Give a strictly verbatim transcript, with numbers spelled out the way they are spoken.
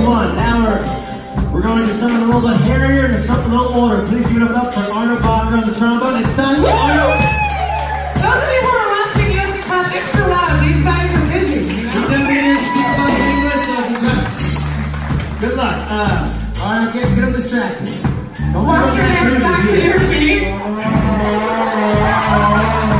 fun. Now we're, we're going to something a little bit hairier and something a little older. Please give it up for Arno Bacher on the trombone. It's time for Arno. Those of you who are watching, you have to clap extra loud. These guys are busy. You know? Keep them fingers, keep the fucking English, so I can touch. Good luck. Uh, Arno, get, get them distracted. Don't Walk your hands back to your feet.